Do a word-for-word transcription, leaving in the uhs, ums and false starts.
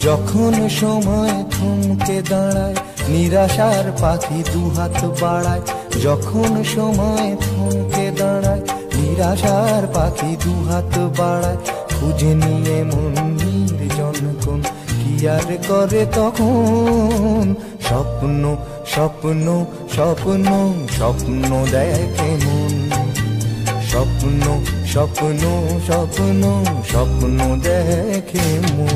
যখন সময় থমকে দাঁড়ায় নিরাশার পাখি দুহাত বাড়ায়, যখন সময় থমকে দাঁড়ায় নিরাশার পাখি দুহাত বাড়ায়, খুঁজে নিয়ে মন নির্জন কোন কি আর করে তখন। স্বপ্ন স্বপ্ন স্বপ্ন স্বপ্ন দেখে মন, স্বপ্ন স্বপ্ন স্বপ্ন স্বপ্ন দেখে মন।